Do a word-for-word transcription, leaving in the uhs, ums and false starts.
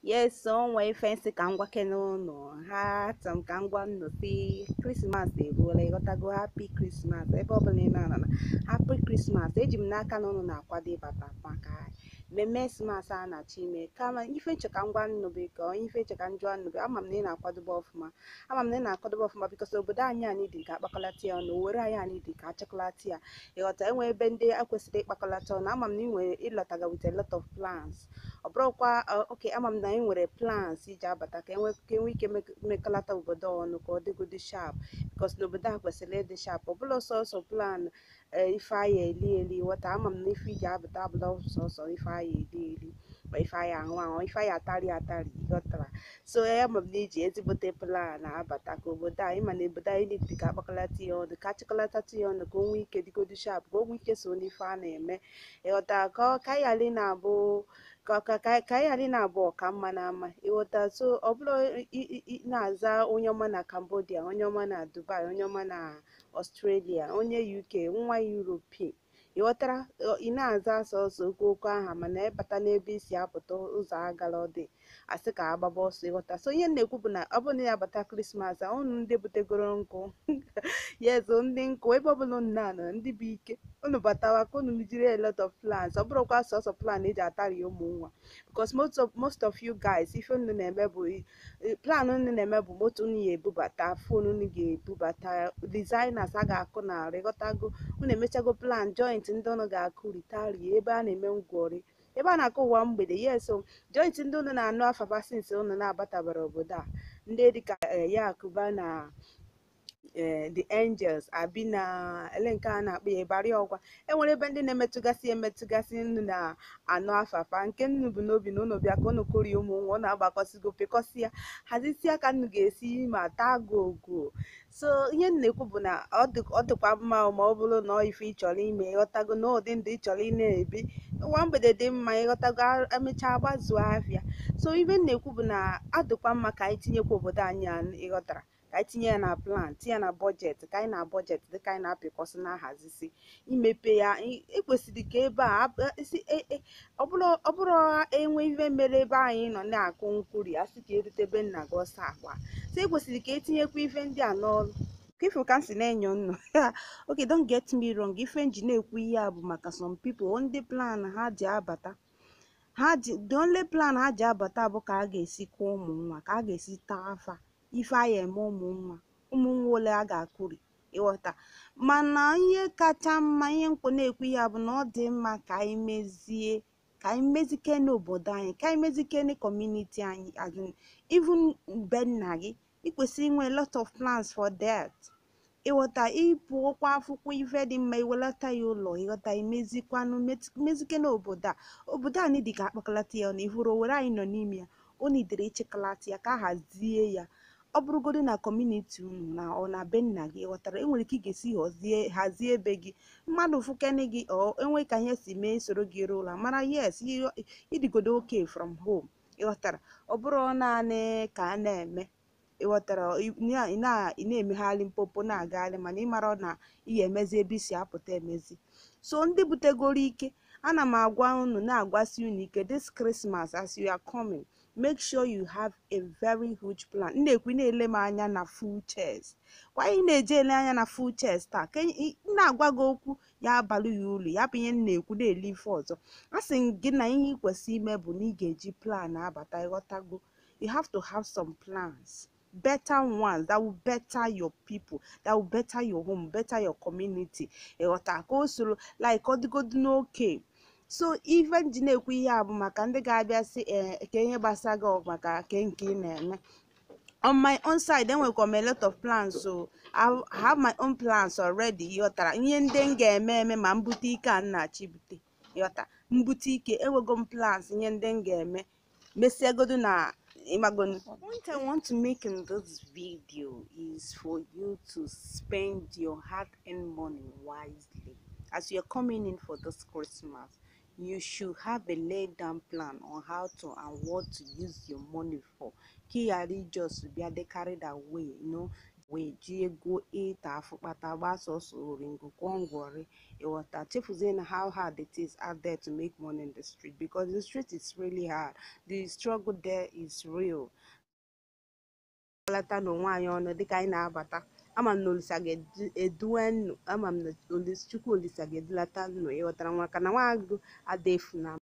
Yes, so we fancy can work no no. Ha some can go no see Christmas they go like got go happy Christmas. E probably na na na. Happy Christmas. E jim n'aka no no na kwade papa maka. Me Christmas a na chime. Kama ife cheka ngwa no be ka ife cheka njwa no be ama m na akwado ba ofuma. Ama m na akwado ba ofuma because obodo anyị anyị dị ka akpakalati ya no were anyị anyị dị ka achakalati ya. Ịghọta enwe ebe ndị akwesịrị ịkpakọlata ọnụ ama m na ị nwere ịlọtaga with a lot of plans. Ọ bụrụkwa oke ama m na anyị nwere plans iji abata ka enwe ka enwe ike mekọlata obodo ọnụ ka ọ dịgodi sharp because n'obodo a kwesịrị ịdị sharp ọ bụla sọsọ plan ife anyị eli eli ghọta ama m na ife iji abata abụla sọsọ ife anyị eli eli ma ife anyị aṅụ aṅụ ife anyị atari atari ghọtara so ama m na iji ezigbote plan abata ka obodo anyị ma na obodo anyị dị ka akpakọlata ya ọnụ ka achịkọlata ya ọnụ ka o nwee ike dịgodi sharp ka o nwee ike so n'ife a na-eme ịghọta ka ka anyị ghara na-abụ ka ka ka anyị ghara na-abụ ọka mma na ama ịghọta so ọ bụrụ na-aza onye ọma na Cambodia onye ọma na Dubai onye ọma na Australia onye U K nwa Europe ịghọtara ị na-aza sọsọ okwu okwu aha mana ịbata n'ebe isi apụta ụzọ agala ọ dị asị ka agbaba ọsọ ịghọta so ihe na-ekwu bụ na ọ bụrụ na ya bata Krismas a unu ndị butegoro nkụ yezo ndị nkụ ebe ọbụla unu na-anọ ndị bụ ike unu batawa ka unu jiri a lot of plans ọ bụrụkwa sọsọ plan eji atari ụmụ nwa because most of most of you guys ife unu na-eme bụ plan unu na-eme bụ moto unu ga-ebubata fon unu ga-ebubata designers a ga-akụ na ịghọtago unu emechago plan joint ndị unu ga-akụ ritari ebe a na-eme ngwọrị ebe a na-akụ ụwa mgbede yes so joint ndị unu na-anụ afafa since unu na-abatabara obodo a ndị dịka ya akụba na the angels abi na ele nke a na-akpọ ya ịbarị ọgwa enwere ebe ndị na-emetụgasị emetụgasị nnu na anụ afafa nke nnu bụ n'obi na ụnụ bịa ka ụnụ korie ụmụ nwa ọ na-agbakọsigo pekọsi ya hazisia ka nnu ga-esi ma taa gogo so ihe m na-ekwu bụ na ọ dịkwa mma ma ọ bụrụ na ife ị chọrọ ime ịghọtago na ụdị ndụ ị chọrọ ị na-ebi nwa mgbede dị mma ịghọtago emechaa gbazuo afịa so ife m na-ekwu bụ na adịkwa mma ka anyị tinyekwa obodo anyị ịghọtara ka anyị tinye ya na plan tinye ya na bọjetị ka anyị na bọjetị dị ka anyị na-apịkọsị na-ahazisi imepe ya ekwesịrị ka ebe a ọ bụrụ enwe ihe mere ebe anyị nọ na-akụ nkwuri a sị ka erutebe nna gị ọsọ akwa so ekwesịrị ka etinyekwa ife ndị a n'ọrụ ka ife ka m si na-enyo nnu okay don't get me wrong ife nji na-ekwu ihe a bụ maka some people ndị plan ha ji abata ha ji the only plan ha ji abata bụ ka a ga-esi kụọ ụmụ nwa ka a ga-esi taa afa ife anyị eme ụmụ nwa ụmụ nwa ole a ga-akụri ịghọta mana ihe kacha mma ihe mkpọ na-ekwu ya bụ na ọ dị mma ka anyị mezie ka anyị mezikene obodo anyị ka anyị mezikene kọmuniti anyị even be nna gị ị kwesịrị inwe lot of plans for that ịghọta ịpụ okwa akwụkwọ ife dị mma iwelata ya ụlọ ịghọta imezikwanụ mezikene obodo a obodo anyị dị ka akpakalata ya na ihuru owere anyị nọ n'ime ya o nidere ịchịkalata ya ka a hazie ya ọ bụrụgodu na kọmuniti unu na ọ na be nna gị ghọtara enwere ike ị ga-esi hazie ebe gị mmadụ fụkene gị ọ enwe ka ihe si mee soro gị ruo ụlọ mara yes ịdịgodo oke from home ịghọtara ọ bụrụ naanị ka a na-eme ịghọtara ị na-emegharị mpopo na-agagharị mana ịmara na ihe emezi ebe isi apụta emezi so ndị butegoro ike ana m agwa unu na-agwasi unu ike this Christmas as you are coming make sure you have a very huge plan na-ekwu na-ele m anya na full chest kwa ị na-eje ele anya na full chest taa ka na-agwa gị okwu ya abalị ya ulu ya bụ ihe m na-ekwu na-ele ife ọzọ a sị gị na ihe ị kwesịrị ime bụ na ị ga-eji plan abata ịghọtago you have to have some plans better ones that will better your people that will better your home better your community ịghọta ka o soro like ọ dịgodu n'oke so even ji na-ekwu ihe a bụ maka ndị ga-abịa sị ee ka ihe gbasara gị maka ke nke ị na-eme on my own side enwekwa m a lot of plans so I have my own plans already ịghọtara ihe ndị m ga-eme eme ma mbute ike a nna-achị bute ịghọta mbute ike enwego m plans ihe ndị m ga-eme mesiegodu na Imagine. The point I want to make in this video is for you to spend your hard-earned money wisely. As you're coming in for this Christmas, you should have a laid down plan on how to and what to use your money for. Kiyari just be they carried away, you know. wee ji ego ịta afụ kpata gbasa ọsọ oringo kwụọ ngwọrị ịghọta chefuzie na how hard it is out there to make money in the street, because the street is really hard. The struggle there is real. Alata n'onwe anyị ọnụ dịka anyị na-abata, ama m na Olisa ga-eduwe nnụ, ama m na Chukwu Olisa ga-edulata nnụ ịghọtara, maka na nwa agụ ada efu na